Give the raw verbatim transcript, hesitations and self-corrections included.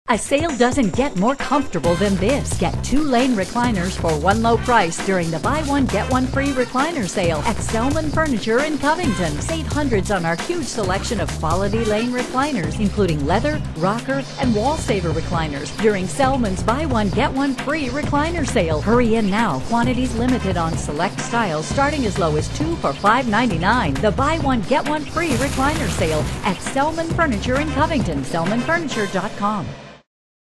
A sale doesn't get more comfortable than this. Get two lane recliners for one low price during the buy one get one free recliner sale at Sellman Furniture in Covington. Save hundreds on our huge selection of quality lane recliners, including leather, rocker, and wall saver recliners during Sellman's buy one get one free recliner sale. Hurry in now. Quantities limited on select styles, starting as low as two for five ninety-nine. The buy one get one free recliner sale at Sellman Furniture in Covington. Sellman Furniture dot com.